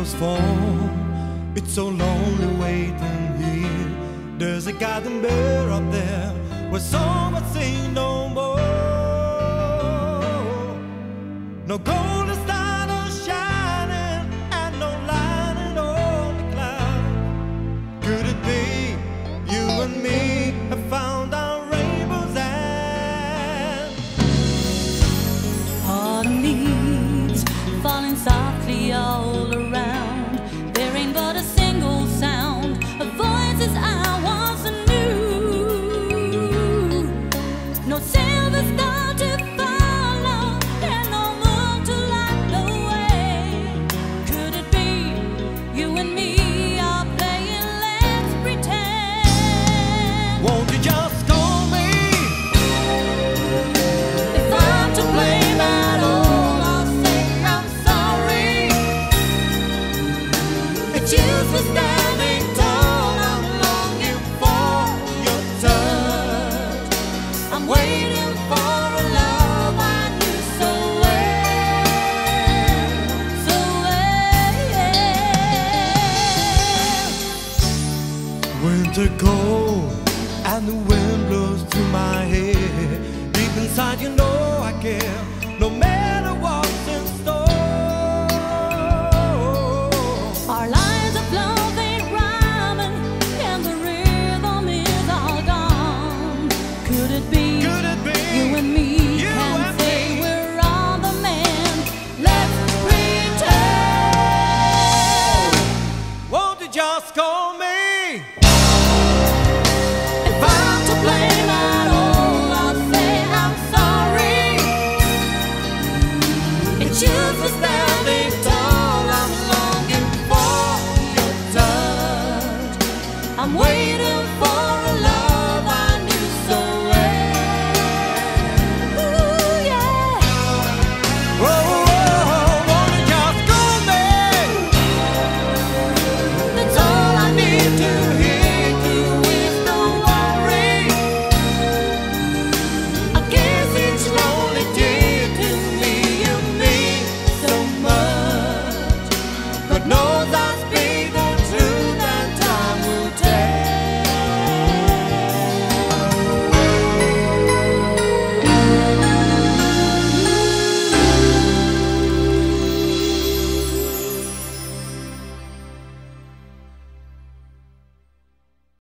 shadows fall. It's so lonely waiting here. There's a garden bear up there where some would sing no more. No golden star, no shining, and no lining on the cloud. Could it be you and me have found our rainbows and autumn leaves falling softly all around. There ain't but a single sound of voices I once knew. No silver star to follow and no moon to light the way. Could it be you and me are playing let's pretend? won't you just call me? If I'm to blame at all, I'll say I'm sorry. It's useless standing tall, I'm longing for Your touch. I'm waiting for a love I knew so well, so well. Winter cold and the wind blows through my hair. Deep inside you know I care, no matter what's in store. Our lines of love ain't rhyming and the rhythm is all gone. Could it be Could it be you and me you can and say me? we're on the mend? Let's pretend. Won't you just call me? If I'm to blame at all, I'll say I'm sorry. It's useless standing tall, I'm longing for your touch. I'm waiting